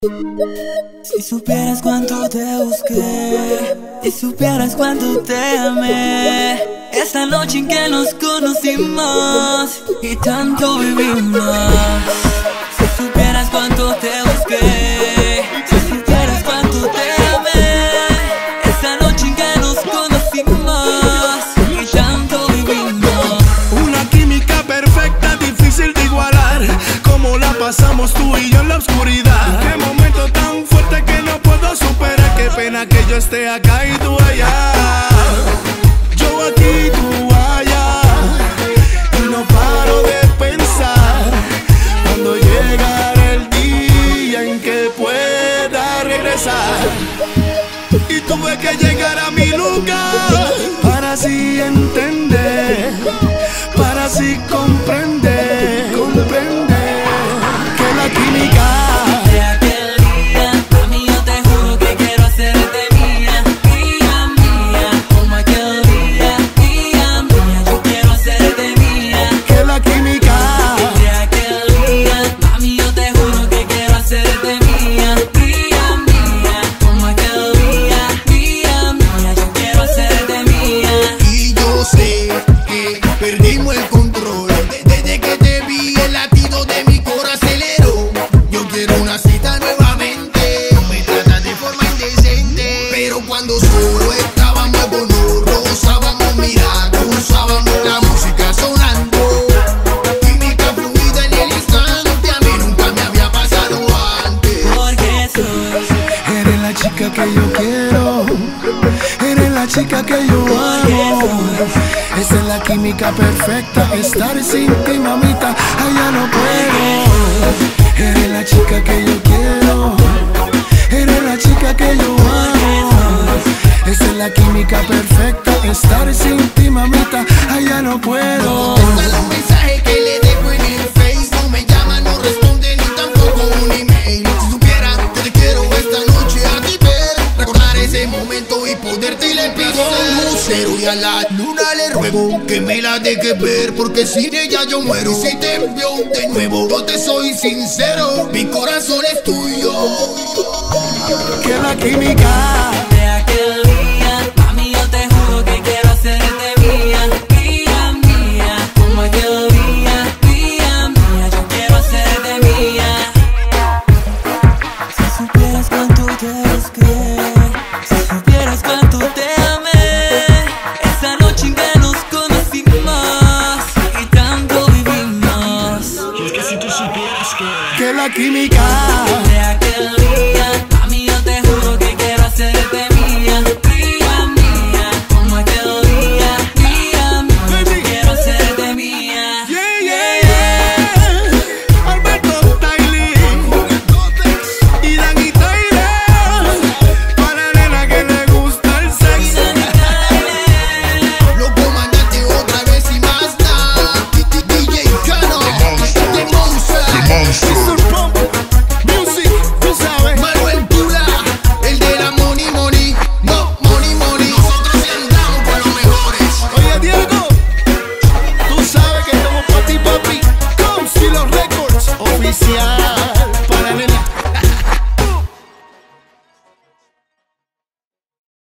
Si supieras cuánto te busqué, si supieras cuánto te amé, esa noche en que nos conocimos y tanto vivimos. Si supieras cuánto te busqué, si supieras cuánto te amé, esa noche en que nos conocimos y tanto vivimos. Una química perfecta, difícil de igualar, como la pasamos tú y yo en la oscuridad. Qué momento tan fuerte que no puedo superar. Qué pena que yo esté acá y tú allá, yo aquí, tú allá, y no paro de pensar cuando llegará el día en que pueda regresar. Y tuve que llegar a mi lugar para así entender, para así comprender que la química de aquel día, mami, yo te juro que quiero hacerte mía, mía, mía. Como aquel día, mía, mía, yo quiero hacerte mía. que la química De aquel día, mami, yo te juro que quiero hacerte mía, mía, mía. Como aquel día, mía, mía, yo quiero hacerte mía. Y yo sé que perdimos el control. Desde que te vi el latido de mi corazón aceleró. Yo quiero una cita nuevamente. Me tratas de forma indecente, pero cuando solo estábamos nos rozábamos, mira, cruzábamos la música sonando. Química fluida en el instante, a mí nunca me había pasado antes. Porque soy, eres la chica que yo quiero, eres la chica que yo amo. Esa es la química perfecta, estar sin ti, mamita, allá no puedo. Eres la chica que yo quiero, eres la chica que yo amo. Esa es la química perfecta, estar sin ti, mamita, allá no puedo. Contesta los mensajes que le dejo en el Face. No me llama, no responde ni tampoco un email. Si supiera que te quiero esta noche a ti ver, recordar ese momento y poderte le pido un lucero. Y a la luna le ruego que me la deje ver, porque sin ella yo muero. Y si te envío de nuevo, yo te soy sincero, mi corazón es tuyo. Que la química